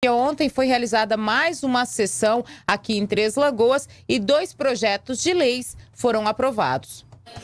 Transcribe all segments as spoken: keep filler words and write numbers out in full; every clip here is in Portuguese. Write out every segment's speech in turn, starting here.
porque ontem foi realizada mais uma sessão aqui em Três Lagoas e dois projetos de leis foram aprovados.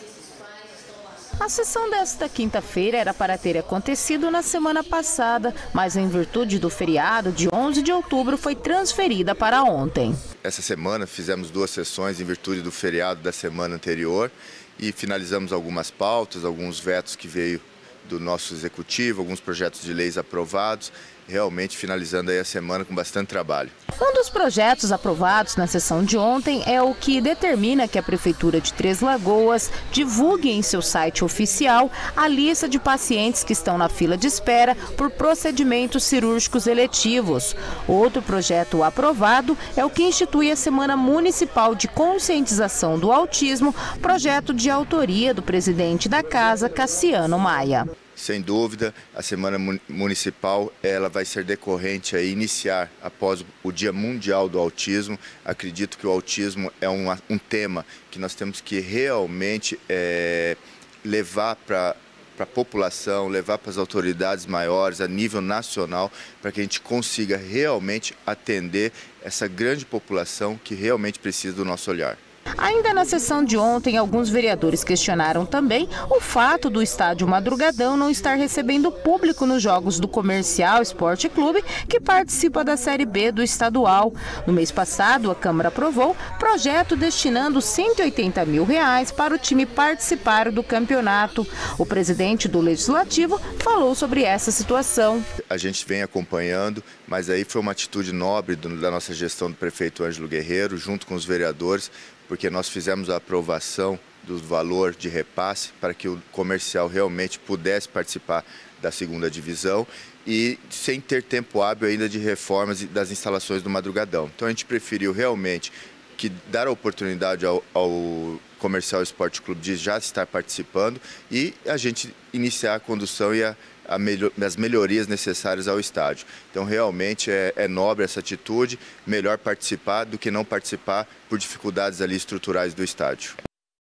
A sessão desta quinta-feira era para ter acontecido na semana passada, mas em virtude do feriado de onze de outubro foi transferida para ontem. Essa semana fizemos duas sessões em virtude do feriado da semana anterior e finalizamos algumas pautas, alguns vetos que veio do nosso executivo, alguns projetos de leis aprovados, realmente finalizando aí a semana com bastante trabalho. Um dos projetos aprovados na sessão de ontem é o que determina que a Prefeitura de Três Lagoas divulgue em seu site oficial a lista de pacientes que estão na fila de espera por procedimentos cirúrgicos eletivos. Outro projeto aprovado é o que institui a Semana Municipal de Conscientização do Autismo, projeto de autoria do presidente da Casa, Cassiano Maia. Sem dúvida, a Semana Municipal ela vai ser decorrente a iniciar após o Dia Mundial do Autismo. Acredito que o autismo é um, um tema que nós temos que realmente é, levar para para a população, levar para as autoridades maiores a nível nacional, para que a gente consiga realmente atender essa grande população que realmente precisa do nosso olhar. Ainda na sessão de ontem, alguns vereadores questionaram também o fato do estádio Madrugadão não estar recebendo público nos jogos do Comercial Esporte Clube, que participa da Série B do estadual. No mês passado, a Câmara aprovou projeto destinando cento e oitenta mil reais para o time participar do campeonato. O presidente do Legislativo falou sobre essa situação. A gente vem acompanhando, mas aí foi uma atitude nobre da nossa gestão do prefeito Ângelo Guerreiro, junto com os vereadores, porque nós fizemos a aprovação do valor de repasse para que o Comercial realmente pudesse participar da segunda divisão e sem ter tempo hábil ainda de reformas das instalações do Madrugadão. Então a gente preferiu realmente que dar a oportunidade ao, ao Comercial Esporte Clube de já estar participando e a gente iniciar a condução e a A melhor, as melhorias necessárias ao estádio. Então realmente é, é nobre essa atitude, melhor participar do que não participar por dificuldades ali estruturais do estádio.